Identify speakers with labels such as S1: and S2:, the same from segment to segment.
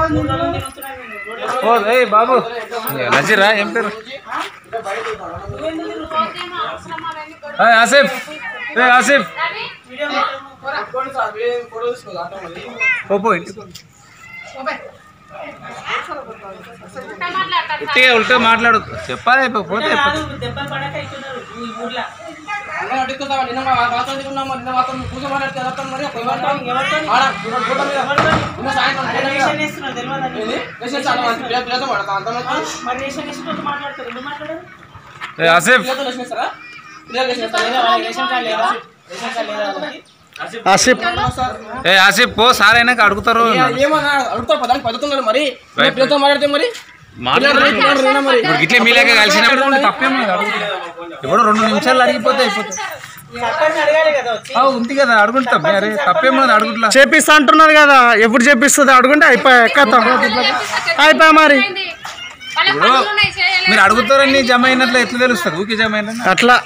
S1: బాబు నజీరా ఏం పేరు ఆసిఫ్ ఆసిఫ్ ఉల్టా మాట్లాడు చెప్పాలి పోతే ఆసిఫ్ పో సార్ అయినాక అడుగుతారు ఇట్లే మీలాగా కలిసినప్పుడు తప్పేమో ఇప్పుడు 2 నిమిషాలు అడిగిపోతే అయిపోతుంది ఉంది కదా అడుగుంటాం అరే తప్పేమో అడుగుట్లా
S2: చేపిస్తా అంటున్నారు కదా ఎప్పుడు చేపిస్తుంది అడుగుంటే అయిపోయా అయిపోయా మరి
S1: ఇప్పుడు మీరు అడుగుతారని జమ అయినట్లు ఎట్లా తెలుస్తుంది ఊకే జమ అయిన
S2: అట్లా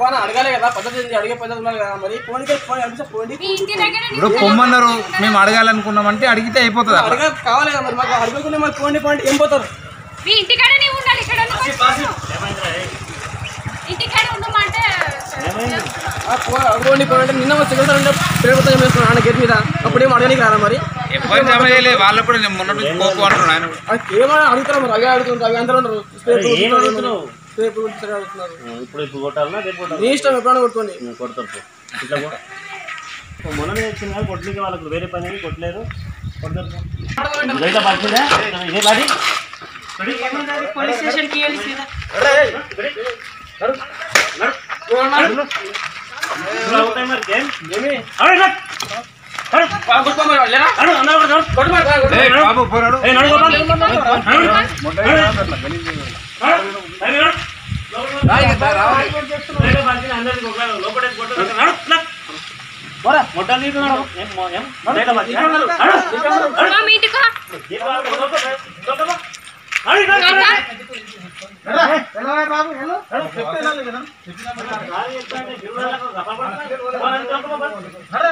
S1: ఇప్పుడు పొమ్మన్నారు మేము అడగాలనుకున్నామంటే అడిగితే అయిపోతుంది
S2: నిన్న గేట్ మీద అప్పుడేం అడగడానికి రాదా మరి
S1: ఎవరు జమ చేయలేదు వాళ్ళు కూడా నేను మొన్న పోకు అంటున్నాను
S2: ఏమైనా అడుగుతారు మరి అవి అడుగుతుంటారు అవి అందరూ ఉన్నారు నీ ఇష్టం ఎప్పుడైనా కొట్టుకోండి
S3: మొన్ననే వచ్చింది కొట్లికి వాళ్ళకు వేరే పని కొట్టలేరు
S2: బాబు